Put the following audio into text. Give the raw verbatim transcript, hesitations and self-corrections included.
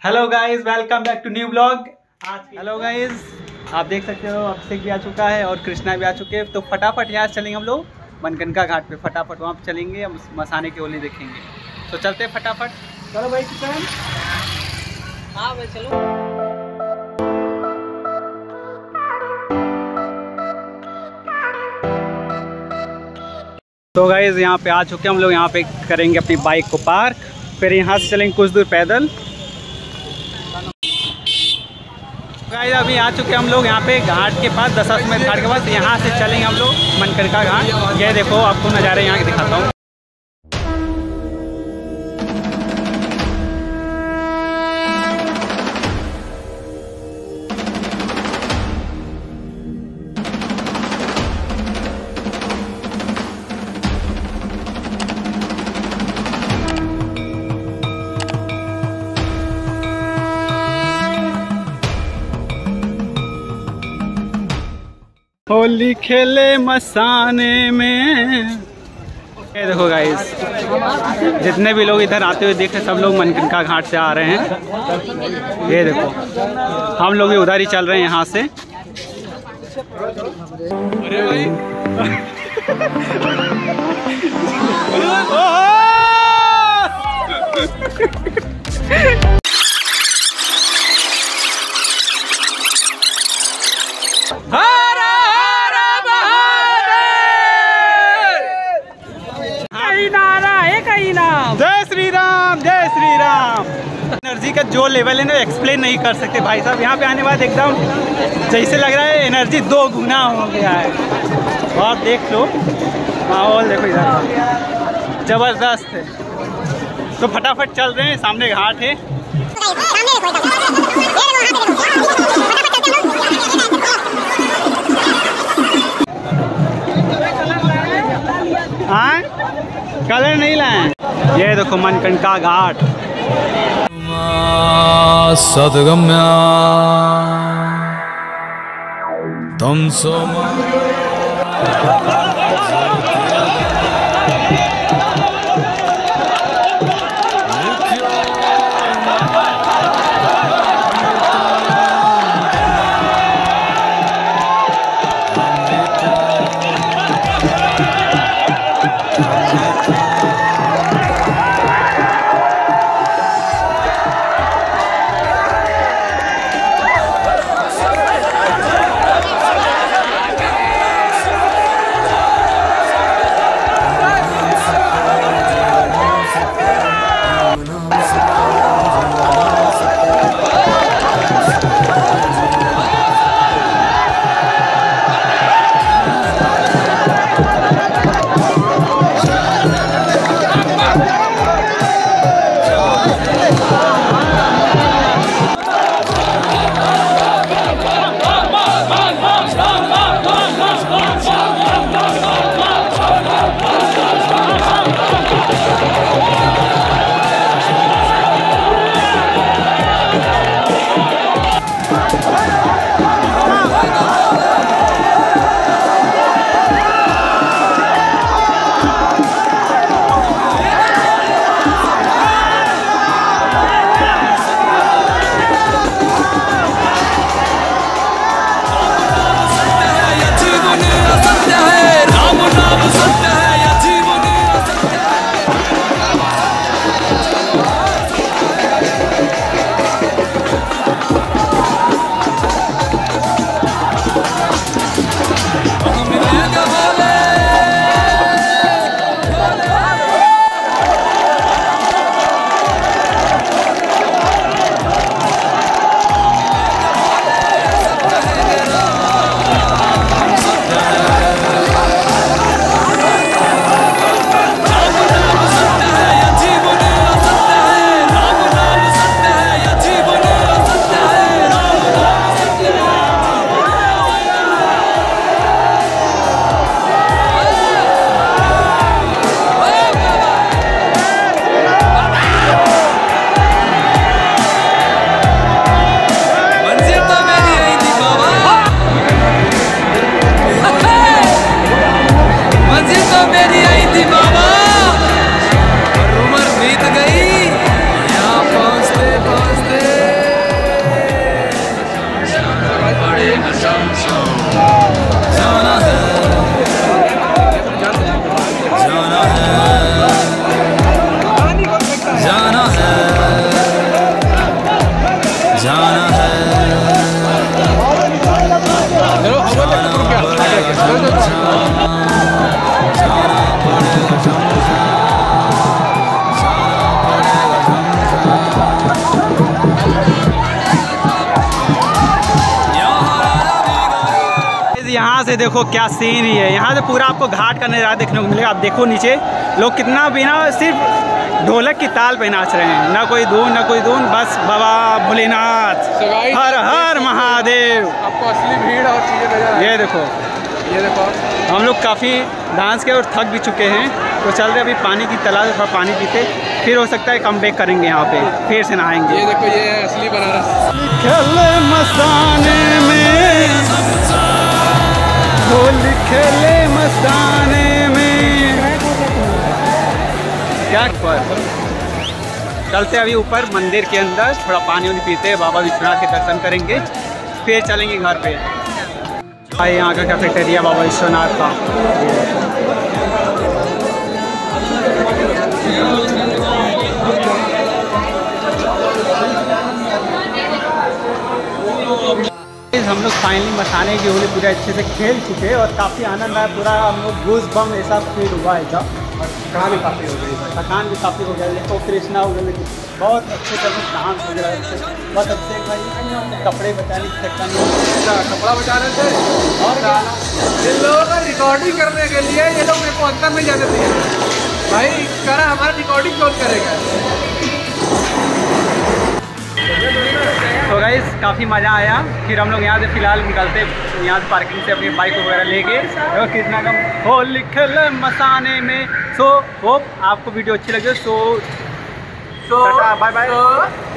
Hello guys, welcome back to new blog. आज hello guys, आप देख सकते हो अभिषेक भी आ चुका है और कृष्णा भी आ चुके हैं। तो फटाफट यहाँ चलेंगे हम लोग मनगंगा घाट पे। फटाफट वहाँ पे चलेंगे, हम मसाने की होली देखेंगे। तो चलते हैं फटाफट। चलो भाई किशन। हाँ भाई चलो। तो गाइस यहाँ पे आ चुके हैं हम लोग। यहाँ पे करेंगे अपनी बाइक को पार्क, फिर यहाँ से चलेंगे कुछ दूर पैदल। गाइस अभी आ चुके हैं हम लोग यहाँ पे घाट के पास, दशाश्वमेध घाट के पास। यहाँ से चलेंगे हम लोग मनगंगा घाट। ये देखो आपको नज़ारे यहाँ के दिखाता हूँ। होली खेले मसाने में। ये देखो गाइस, जितने भी लोग इधर आते हुए देखे सब लोग मनगंगा घाट से आ रहे हैं। ये देखो हम लोग भी उधर ही चल रहे हैं यहाँ से। अरे भाई जय श्री राम, जय श्री राम। एनर्जी का जो लेवल है ना एक्सप्लेन नहीं कर सकते भाई साहब। यहाँ पे आने बाद एकदम जैसे लग रहा है एनर्जी दो गुना हो गया है। और देख लो माहौल, देखो इधर जबरदस्त है। तो फटाफट चल रहे हैं, सामने घाट है। हाँ कलर नहीं लाए। ये देखो मनगंगा घाट। सद्गम्या तम सोमा जाना है, जाना है, जाना है, जाना है, यहाँ से देखो क्या सीन ही है। यहाँ से पूरा आपको घाट का नज़ारा देखने को मिलेगा। आप देखो नीचे लोग कितना बिना सिर्फ ढोलक की ताल पे नाच रहे हैं, ना कोई धुन ना कोई धुन, बस बाबा भोलेनाथ हर हर महादेव। आपको असली भीड़ और चीजें नजर ये देखो, ये देखो हम लोग काफ़ी डांस के और थक भी चुके हैं, तो चल रहे अभी पानी की तलाश है, थोड़ा पानी पीते, फिर हो सकता है कम बैक करेंगे यहाँ पे, फिर से नहाएंगे। ये देखो, ये है असली बनारस। खेले मस्ताने में, होली खेले मस्ताने में, क्या पर चलते अभी ऊपर मंदिर के अंदर, थोड़ा पानी वानी पीते, बाबा विश्वनाथ के दर्शन करेंगे, फिर चलेंगे घर पे। भाई यहाँ का कैफेटेरिया बाबा विश्वनाथ का। हम लोग फाइनली मसाने की होली पूरे अच्छे से खेल चुके और काफ़ी आनंद आया, पूरा हम लोग गूज बम ऐसा फील हुआ है। जब थकान भी काफ़ी हो गई, थकान भी काफ़ी हो गया। देखो कृष्णा हो गए, बहुत अच्छे से डांस हो रहा है, बहुत अच्छे भाई कपड़े बचाने की चक्कर में कपड़ा बचा रहे थे और इन लोगों का रिकॉर्डिंग करने के लिए ये लोग मेरे को अंदर नहीं जाने दिए। भाई करा हमारा रिकॉर्डिंग कौन करेगा। तो गाइस काफ़ी मज़ा आया। फिर हम लोग यहाँ से फ़िलहाल निकलते, यहाँ से पार्किंग से अपनी बाइक वगैरह लेके और कितना कम होली खेले मसाने में। सो होप आपको वीडियो अच्छी लगे। सो तो बाय बाय।